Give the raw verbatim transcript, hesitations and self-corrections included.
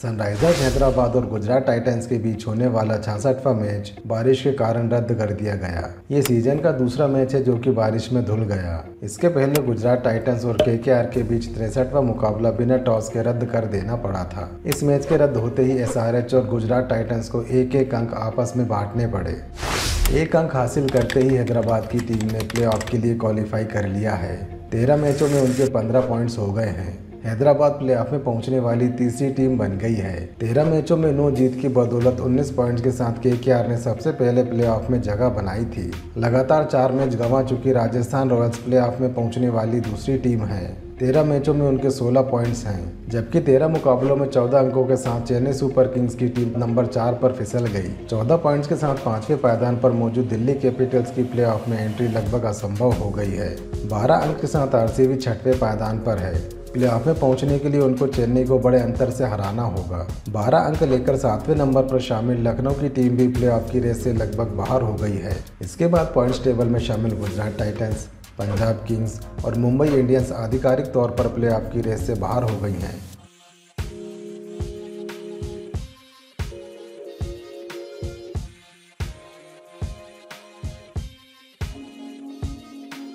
Sunrisers Hyderabad और Gujarat Titans के बीच होने वाला छियासठवां मैच बारिश के कारण रद्द कर दिया गया। ये सीजन का दूसरा मैच है जो कि बारिश में धुल गया। इसके पहले गुजरात टाइटंस और केकेआर के बीच तिरसठवां मुकाबला बिना टॉस के रद्द कर देना पड़ा था। इस मैच के रद्द होते ही एसआरएच और गुजरात टाइटंस को एक एक अंक आपस में बांटने पड़े। एक अंक हासिल करते ही हैदराबाद की टीम ने प्लेऑफ के लिए क्वालिफाई कर लिया है। तेरह मैचों में उनके पंद्रह पॉइंट्स हो गए हैं। हैदराबाद प्लेऑफ में पहुंचने वाली तीसरी टीम बन गई है। तेरह मैचों में नौ जीत की बदौलत उन्नीस पॉइंट्स के साथ केकेआर ने सबसे पहले प्लेऑफ में जगह बनाई थी। लगातार चार मैच गंवा चुकी राजस्थान रॉयल्स प्लेऑफ में पहुंचने वाली दूसरी टीम है। तेरह मैचों में उनके सोलह पॉइंट्स हैं, जबकि तेरह मुकाबलों में चौदह अंकों के साथ चेन्नई सुपर किंग्स की टीम नंबर चार पर फिसल गई। चौदह पॉइंट्स के साथ पांचवें पायदान पर मौजूद दिल्ली कैपिटल्स की प्लेऑफ में एंट्री लगभग असंभव हो गई है। बारह अंक के साथ आरसीबी छठवें पायदान पर है। प्लेऑफ में पहुंचने के लिए उनको चेन्नई को बड़े अंतर से हराना होगा। बारह अंक लेकर सातवें नंबर पर शामिल लखनऊ की टीम भी प्लेऑफ की रेस से लगभग बाहर हो गई है। इसके बाद पॉइंट्स टेबल में शामिल गुजरात टाइटंस, पंजाब किंग्स और मुंबई इंडियंस आधिकारिक तौर पर प्लेऑफ की रेस से बाहर हो गई हैं।